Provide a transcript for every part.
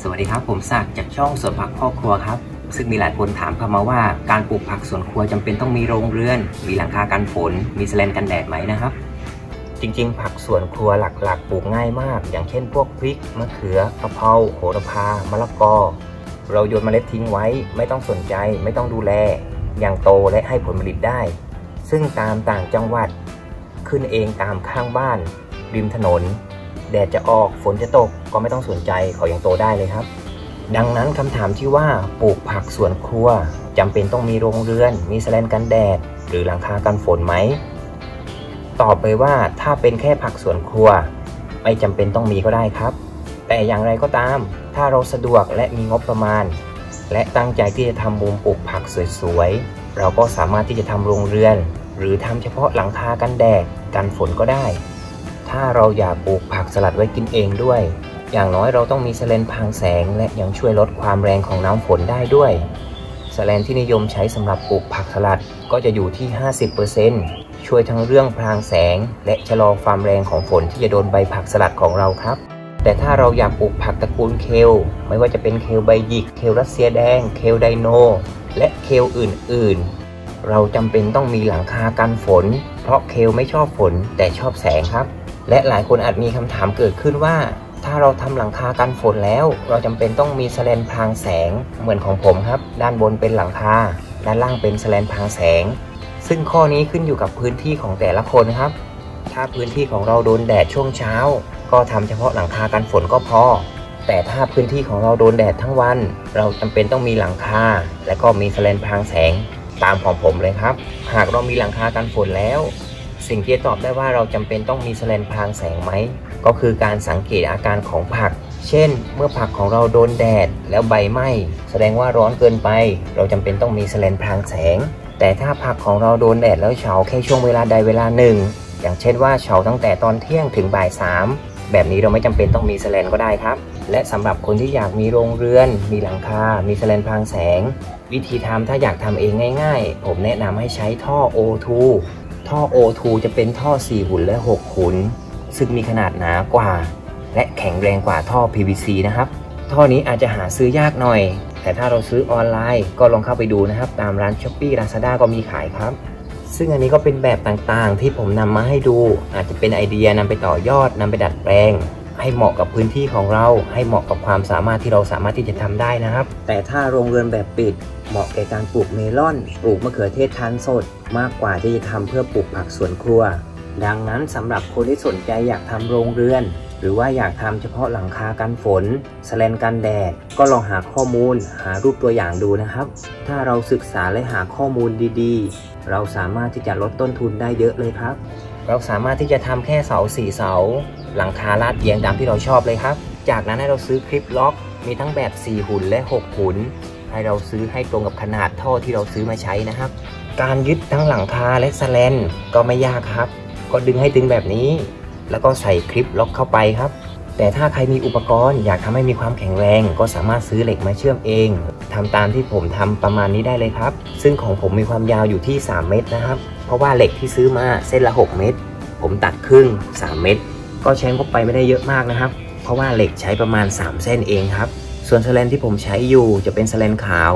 สวัสดีครับผมศักดิ์จากช่องสวนผักพ่อครัวครับซึ่งมีหลายคนถามเข้ามาว่าการปลูกผักสวนครัวจำเป็นต้องมีโรงเรือนมีหลังคากันฝนมีแสแลนกันแดดไหมนะครับจริงๆผักสวนครัวหลักๆปลูกง่ายมากอย่างเช่นพวกพริกมะเขือกะเพราโหระพามะละกอเราโยนเมล็ดทิ้งไว้ไม่ต้องสนใจไม่ต้องดูแลยังโตและให้ผลผลิตได้ซึ่งตามต่างจังหวัดขึ้นเองตามข้างบ้านริมถนนแดดจะออกฝนจะตกก็ไม่ต้องสนใจเขายังโตได้เลยครับดังนั้นคำถามที่ว่าปลูกผักสวนครัวจำเป็นต้องมีโรงเรือนมีแสแลนกันแดดหรือหลังคากันฝนไหมตอบเลยว่าถ้าเป็นแค่ผักสวนครัวไม่จำเป็นต้องมีก็ได้ครับแต่อย่างไรก็ตามถ้าเราสะดวกและมีงบประมาณและตั้งใจที่จะทำมุมปลูกผักสวยๆเราก็สามารถที่จะทำโรงเรือนหรือทำเฉพาะหลังคากันแดดกันฝนก็ได้ถ้าเราอยากปลูกผักสลัดไว้กินเองด้วยอย่างน้อยเราต้องมีแสแลนพรางแสงและยังช่วยลดความแรงของน้ำฝนได้ด้วยแสแลนที่นิยมใช้สำหรับปลูกผักสลัดก็จะอยู่ที่ 50% ช่วยทั้งเรื่องพรางแสงและชะลอความแรงของฝนที่จะโดนใบผักสลัดของเราครับแต่ถ้าเราอยากปลูกผักตระกูลเคลไม่ว่าจะเป็นเคลใบหยิกเคลรัสเซียแดงเคลไดโนและเคลอื่นๆเราจำเป็นต้องมีหลังคากันฝนเพราะเคลไม่ชอบฝนแต่ชอบแสงครับและหลายคนอาจมีคำถามเกิดขึ้นว่าถ้าเราทำหลังคากันฝนแล้วเราจำเป็นต้องมีแสแลนพรางแสงเหมือนของผมครับด้านบนเป็นหลังคาด้านล่างเป็นแสแลนพรางแสงซึ่งข้อนี้ขึ้นอยู่กับพื้นที่ของแต่ละคนครับถ้าพื้นที่ของเราโดนแดดช่วงเช้าก็ทำเฉพาะหลังคากันฝนก็พอแต่ถ้าพื้นที่ของเราโดนแดดทั้งวันเราจำเป็นต้องมีหลังคาและก็มีแสแลนพรางแสงตามของผมเลยครับหากเรามีหลังคากันฝนแล้วสิ่งที่จะตอบได้ว่าเราจำเป็นต้องมีแสแลนพรางแสงไหมก็คือการสังเกตอาการของผักเช่นเมื่อผักของเราโดนแดดแล้วใบไหม้แสดงว่าร้อนเกินไปเราจำเป็นต้องมีแสแลนพรางแสงแต่ถ้าผักของเราโดนแดดแล้วเฉาแค่ช่วงเวลาใดเวลาหนึ่งอย่างเช่นว่าเฉาตั้งแต่ตอนเที่ยงถึงบ่าย3แบบนี้เราไม่จำเป็นต้องมีแสแลนก็ได้ครับและสำหรับคนที่อยากมีโรงเรือนมีหลังคามีแสแลนพรางแสงวิธีทำถ้าอยากทำเองง่ายๆผมแนะนำให้ใช้ท่อ O2 ท่อ O2 จะเป็นท่อ4หุ่นและ6หุ่นซึ่งมีขนาดหนากว่าและแข็งแรงกว่าท่อ PVC นะครับท่อนี้อาจจะหาซื้อยากหน่อยแต่ถ้าเราซื้อออนไลน์ก็ลองเข้าไปดูนะครับตามร้าน Shopee Lazada ก็มีขายครับซึ่งอันนี้ก็เป็นแบบต่างๆที่ผมนำมาให้ดูอาจจะเป็นไอเดียนำไปต่อยอดนำไปดัดแปลงให้เหมาะกับพื้นที่ของเราให้เหมาะกับความสามารถที่เราสามารถที่จะทำได้นะครับแต่ถ้าโรงเรือนแบบปิดเหมาะแก่การปลูกเมลอนปลูกมะเขือเทศทานสดมากกว่าที่จะทำเพื่อปลูกผักสวนครัวดังนั้นสำหรับคนที่สนใจอยากทำโรงเรือนหรือว่าอยากทำเฉพาะหลังคากันฝนแสแลนกันแดดก็ลองหาข้อมูลหารูปตัวอย่างดูนะครับถ้าเราศึกษาและหาข้อมูลดีๆเราสามารถที่จะลดต้นทุนได้เยอะเลยครับเราสามารถที่จะทำแค่เสา4 เสาหลังคาลาดเอียงตามที่เราชอบเลยครับจากนั้นให้เราซื้อคลิปล็อกมีทั้งแบบ4หุ่นและ6หุ่นให้เราซื้อให้ตรงกับขนาดท่อที่เราซื้อมาใช้นะครับการยึดทั้งหลังคาและแสแลนก็ไม่ยากครับก็ดึงให้ตึงแบบนี้แล้วก็ใส่คลิปล็อกเข้าไปครับแต่ถ้าใครมีอุปกรณ์อยากทำให้มีความแข็งแรงก็สามารถซื้อเหล็กมาเชื่อมเองทำตามที่ผมทำประมาณนี้ได้เลยครับซึ่งของผมมีความยาวอยู่ที่3 เมตรนะครับเพราะว่าเหล็กที่ซื้อมาเส้นละ6 เมตรผมตัดครึ่ง3 เมตรก็ใช้งบไปไม่ได้เยอะมากนะครับเพราะว่าเหล็กใช้ประมาณ3 เส้นเองครับส่วนแสแลนที่ผมใช้อยู่จะเป็นแสแลนขาว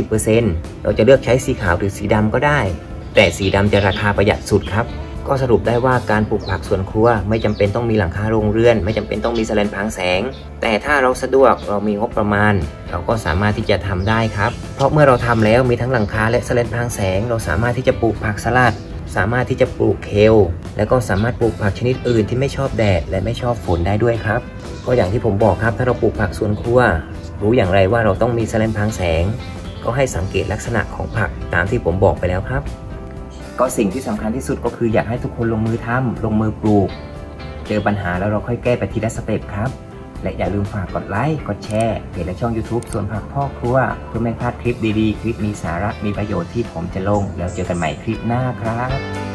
50% เราจะเลือกใช้สีขาวหรือสีดำก็ได้แต่สีดำจะราคาประหยัดสุดครับก็สรุปได้ว่าการปลูกผักสวนครัวไม่จำเป็นต้องมีหลังคาโรงเรือนไม่จำเป็นต้องมีแสแลนพรางแสงแต่ถ้าเราสะดวกเรามีงบประมาณเราก็สามารถที่จะทำได้ครับเพราะเมื่อเราทำแล้วมีทั้งหลังคาและแสแลนพรางแสงเราสามารถที่จะปลูกผักสลัดสามารถที่จะปลูกเคลและก็สามารถปลูกผักชนิดอื่นที่ไม่ชอบแดดและไม่ชอบฝนได้ด้วยครับก็อย่างที่ผมบอกครับถ้าเราปลูกผักสวนครัวรู้อย่างไรว่าเราต้องมีแสแลนพรางแสงก็ให้สังเกตลักษณะของผักตามที่ผมบอกไปแล้วครับก็สิ่งที่สำคัญที่สุดก็คืออยากให้ทุกคนลงมือทำลงมือปลูกเจอปัญหาแล้วเราค่อยแก้ไปทีละสเต็ปครับและอย่าลืมฝากกดไลค์กดแชร์เพจและช่อง YouTube สวนผักพ่อครัวเพื่อไม่พลาดคลิปดีๆคลิปมีสาระมีประโยชน์ที่ผมจะลงแล้วเจอกันใหม่คลิปหน้าครับ